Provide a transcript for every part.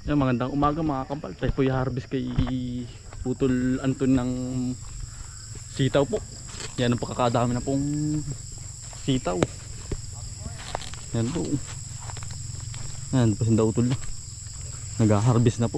Yan, magandang umaga mga kampal. Tayo po i-harvest kay Putol Anton ng sitaw po. Yan ang pagkakadami na pong sitaw. Yan po. Yan po sinda utol na. Nag-harvest na po.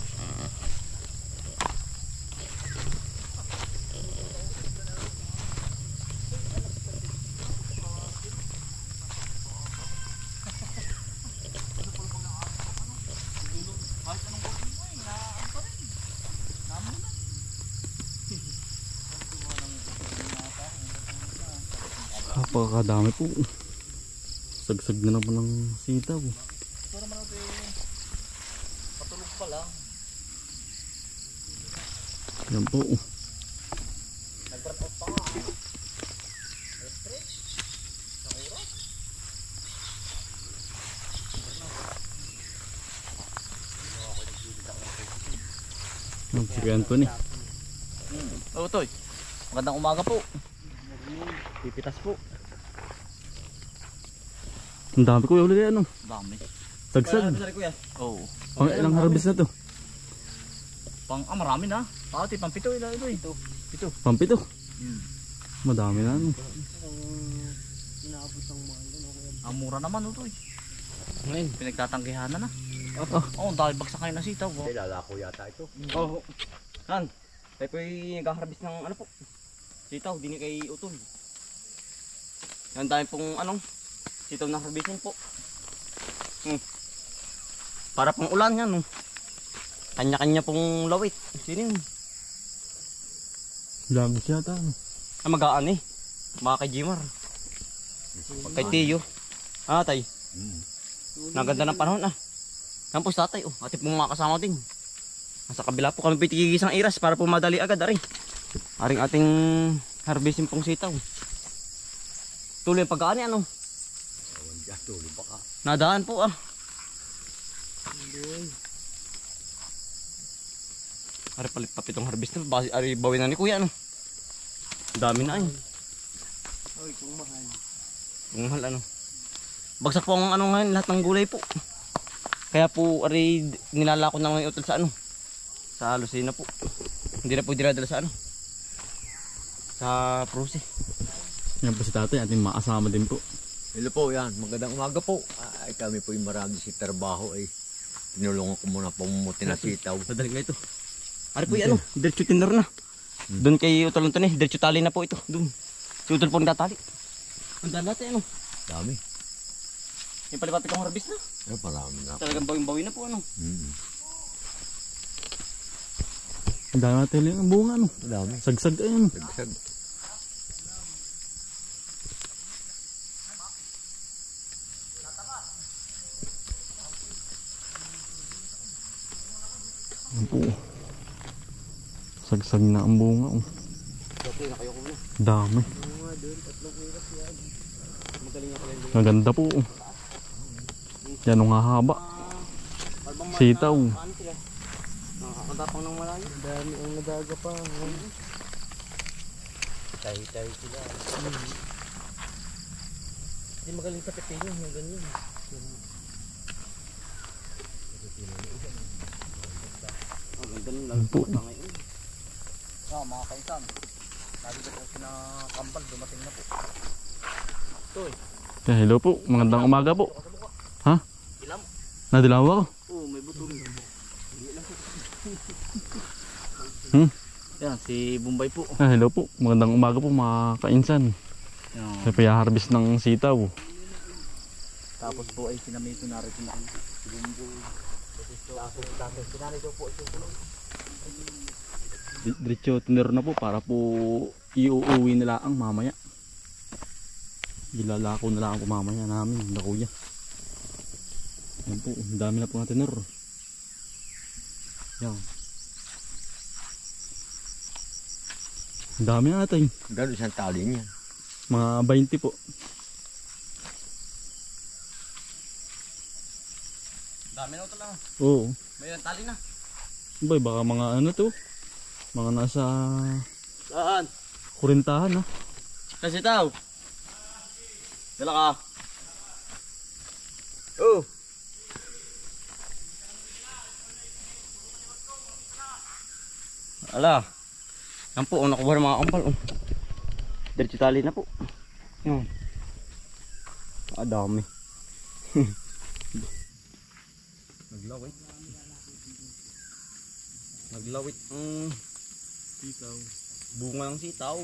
Napakadami po. Sagsag na naman ng sitaw. Ito naman ito patulog pa lang. Yan po. Nag-run out pa nga. Stretch. Sa oras. Si Anthony. Oo, Toy. Magandang umaga po. Pipitas po. Ang dami ko ulit ano. Dami. Sagsag. Oo. Pang ilang harvest na to? Marami na. Pati pang pito ito. Pito. Pampito. Madami na ano. Ang mura naman ito. Ngayon. Pinagtatanggihan na. Oh. Dahil bagsak kayo na sitaw. Lalako yata ito. Oo. Han. Tayo po yung nag-harvest ng ano po. Sitaw, dini kay Utol. Yan dahil pong sitaw na harvestin po. Para pang ulan yan. Kanya-kanya pong lawit. Sino yun? Dami siya ata ano. Magaan eh. Mga kay Jimar. Kay Tiyo. Tay. Naganda ng panahon Yan po sa tatay. Ati pong mga kasama din. Nasa kabila po kami pitigigis ng iras para po madali agad. Aring ating harvesting pong sitaw. Tuloy ang pagkaan yan Tuloy pa ka. Nadaan po Ari palit pa pitong harvest na. Ari bawin na ni kuya Dami na Oy, kung mahal. Kung mahal Bagsak po ang ngayon lahat ng gulay po. Kaya po ari nilalako na ngayon utol sa sa Lucena po. Hindi na po dinadala sa sa Pruse. Yan po si tatay ating makasama din po. Hello po yan. Magandang umaga po. Ay kami po yung marami si trabaho tinulungan ko muna pamumuti na sitaw. Madaling nga ito. Ari po yung diretso tinder na. Doon kay Utol Anton diretso tali na po ito. Doon. Si Utol po nagtatali. Ang dami natin Dami. Yung palipapit ang harvest na. Marami na. Talagang bawin-bawi na po Ang dami natin yung bunga Dami. Sagsag ayun. Sagsag. Yan po. Sagsag na ang bunga Dami. Maganda po. Yan ang hahaba. Sitaw. Nakakatapang ng malayo. Dami ang nadaga pa. Tayo sila. Hindi magaling sa pepino. Yung ganyan. Ang ganda nung lalagpas na ngayon. Mga kaisan. Sabi ko po sinakambal. Dumating na po. Hello po. Magandang umaga po. Ha? Dilam. Nadilaw ako? Oo, may butol. Yan, si Bombay po. Hello po. Magandang umaga po mga kainsan. May paya-harvest ng sitaw. Tapos po ay sinamito na rin na si Bombay. Tapos sinarito po ito. Diretso tinir na po para po iuuwi nila ang mamaya. Ilalako na lang po mamaya namin na kuya. Yan po, ang dami na po na tinir. Yan. Ang dami natin. Gano'n isang tali niya. Mga 20 po. Dami na ito lang. Oo. May tali na. Bay, baka mga ano to? Mga nasa Saan? kurintahan Kasi tao. Dala ka. Oh. Ala. Yan po, nakuha ng mga kampal. Diretso tali na po. Yan. Dami. Naglawit. Naglawit ang Sitaw. bunga ng sitaw.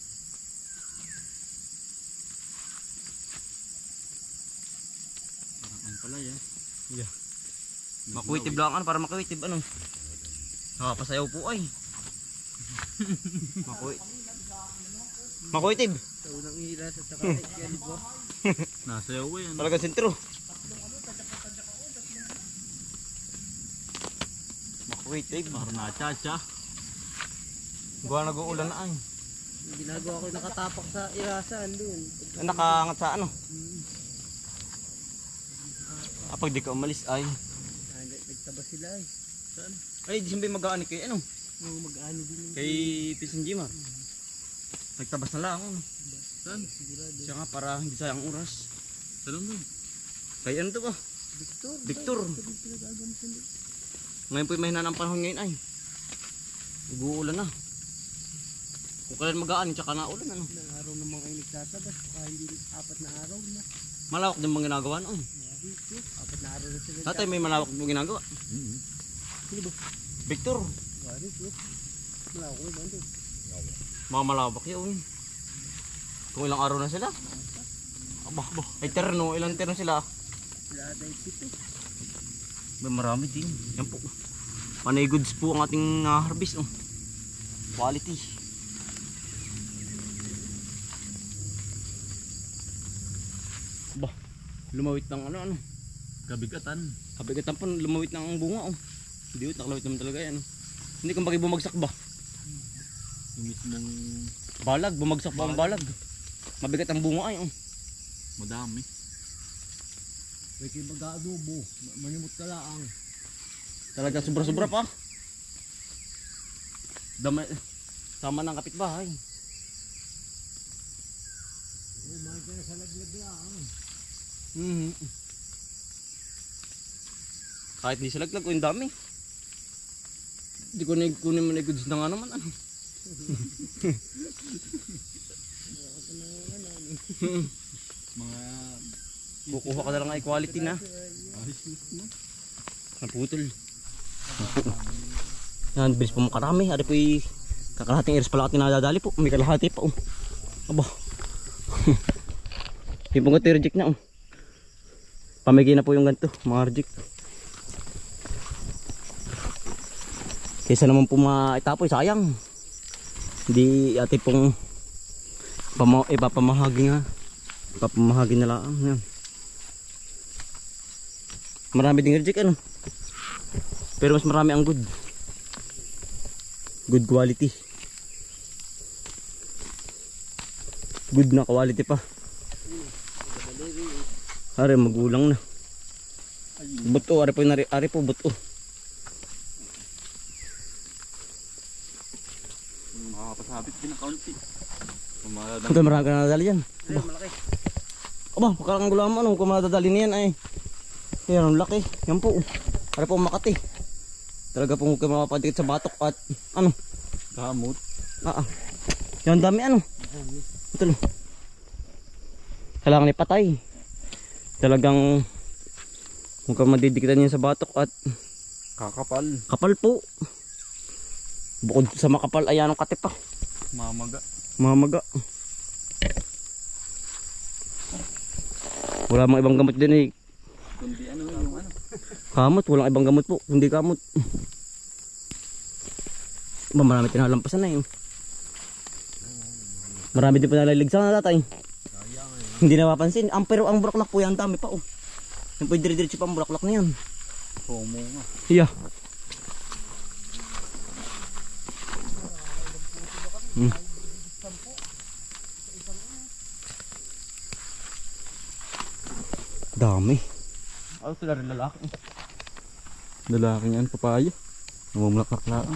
Parang ang palay ah. Yeah. Makuitib lang ano, para makuitib ano. Nakapasayaw po ay. Makuitib. Sa unang hila sa saka Excalibur. Nasayaw ko yan. Talaga sentro. Makuitib. Parang nachacha. Gawa nag-uulan na ay. Ginagawa ko nakatapak sa irasan doon. Nakaangat sa ano. Pag di ka umalis ay. Nagtaba sila ay. Saan? Ay, di siyempre mag-aani kay ano. Oo, mag-ano din. Kay Pisan Jimar. Nagtabas na lang. Saan? Siya nga para hindi sayang oras. Saan doon? Kay ano to ba? Victor. Ngayon po may hinaan ang panahon ngayon ay. Nag-uulan na. Kung kailan mag-aani tsaka na ulan ano. Ilang araw naman kayo nagtatabas. Baka hindi 4 na araw na. Malawak din bang ginagawa noon? 4 na araw na sila. Tatay may malawak din ginagawa. Sino ba? Victor. Wari ko. Malawak ko ba ito? Mga malawak yun. Kung ilang araw na sila. Aba. Ay terno. Ilang terno sila? Sila tayo 7. May marami din. Yan po. Panay goods po ang ating harvest. Oh. Quality. Aba. Lumawit ng ano. Kabigatan. Kabigatan po lumawit ng bunga. Oh. Hindi wait. Nakalawit naman talaga yan. Oh. Hindi kung bakit bumagsak ba? Yung mismong Balag. Bumagsak ba ang balag? Mabigat ang bunga ay. Oh. madami. Pwede mag-aadobo. Manimot ka lang. Talaga sobra-sobra pa. Dami. Sama ng kapitbahay. Umay ka na sa laglag lang. Kahit hindi sa laglag, yung dami. Hindi ko na kunin mo na goods na nga naman. Ano? Mga Kukuha ka na lang ay quality na. Naputol. Yan, bilis po makarami. Ari po yung kakalahating ears pala ating nadadali po. May kalahati pa. Oh. Aba. Yung pong ito reject na. Oh. Pamigay na po yung ganito. Mga reject. Kaysa naman po maitapoy, sayang. Hindi ate pong ipapamahagi nga. Ipapamahagi na lang. Yan. Marami ding reject ano. Pero mas marami ang good. Good quality. Good na quality pa. Are magulang na. Buto, are po buto. makakapasabit din na kaunti. Ito marami ka na nadali yan. Ay, malaki. Aba, pagkalang gulam ano, kung madadali niyan ay. Yan, ang laki. Yan po. Para po Makati. Talaga po kayo mapapadikit sa batok at ano. Kamot. Yan dami ano. Ito lo. Kailangan ipatay. Talagang kung ka madidikitan niya sa batok at Kakapal. kapal po. Bukod sa makapal ay anong katip pa. Mamaga. Mamaga. Wala mga ibang gamot din eh. Kundi ano yung ano. Kamot, walang ibang gamot po. Hindi kamot. Marami tinalampasan na yun. Marami din pa nalaligsan na tatay. Hindi napapansin. Pero ang bulaklak po yan, dami pa oh. Yan po yung dire-diretso pa ang bulaklak na yan. Promo nga. Yeah. Dami. Ano sila rin lalaki? Lalaking yan, papaya. Namumulaklak lang.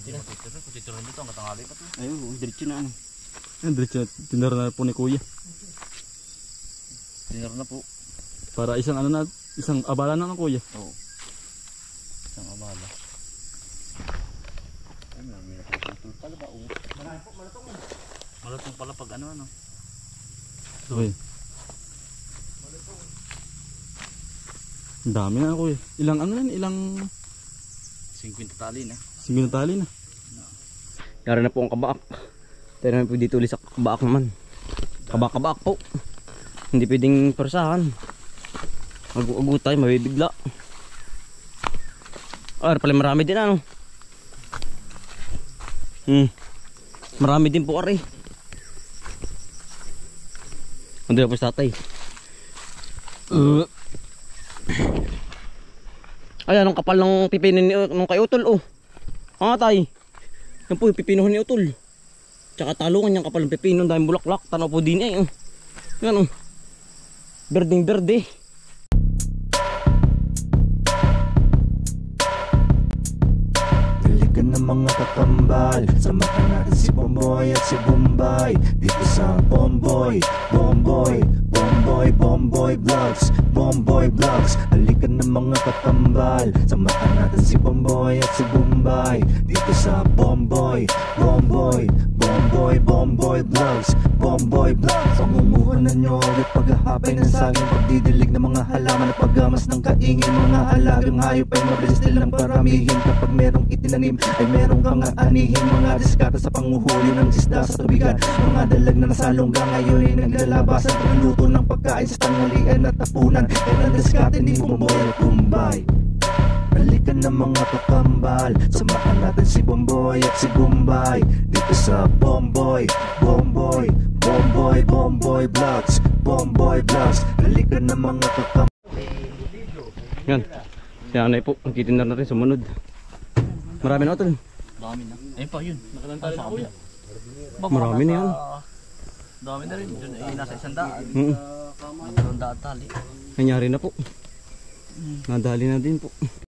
Ayun, diretso na ano. Yan, diretso na. Tinara na po ni kuya. Dinner na po. Para isang ano na, isang abala na ng kuya. Oo. Isang abala. Ay, marami na po pala ba? Oo. Malatong pala pag ano. Okay. Ang dami na kuya. Ilang ano na, ilang 50 tali na. singinatali na. Yari na po ang kabaak. Tayo namin po dito ulit sa kabaak naman. Kabaak po. Hindi pwedeng persahan. Agu-agu tayo, mabibigla. Ah, pala marami din ano. Marami din po ari. Hindi po sa tatay. Ay, anong kapal ng pipino nung kay Utol oh. Ah, tay. Yan po yung pipinuhan ni Utol. Tsaka talungan yung kapal ng pipino dahil bulaklak. Tanaw po din eh. Yan oh. Berding berde. Dalikan ng mga kakambal, samahan natin si Bomboy at si Bombay dito sa Bomboy Vlogs. Bomboy Vlogs. Dalikan ng mga kakambal, samahan natin si Bomboy at si Bombay dito sa Bomboy Vlogs. Bomboy Vlogs. Pangumuhanan nyo at paghahapay ng saging, pagdidilig ng mga halaman at paggamas ng kaingin. Mga alagang hayop ay mabilis nilang paramihin. Kapag merong itinanim ay merong kang aanihin. Mga diskata sa panguhuli ng isda sa tubigan. Mga dalag na nasalungga ngayon ay naglalabasan. Pagluto ng pagkain sa tanghalian at tapunan. Yan ang diskate ni Bomboy at Bombay. Balikan ng mga kakambal, samahan natin si Bomboy at si Bombay dito sa Bomboy Vlogs. Bomboy Vlogs. Balikan ng mga kakambal. Yan. Si Anay po, nagtitinda na rin sumunod. Marami na Utol. Dami na. Ayun pa yun. Nakalantali na kuya. Marami na yan. Dami na rin. Yun ay nasa 100. Mm. 100 tali. Nangyari na po. Nadali na din po.